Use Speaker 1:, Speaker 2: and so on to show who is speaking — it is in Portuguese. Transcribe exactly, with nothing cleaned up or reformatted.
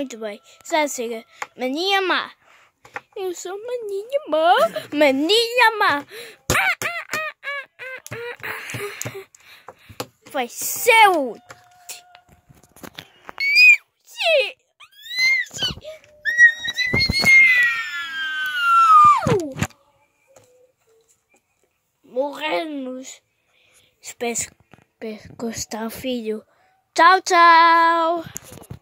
Speaker 1: Muito bem. Já chega. Maninha má. Eu sou maninha má. Maninha má. Vai ser o... Morremos. Espero que gostar, filho. Tchau, tchau.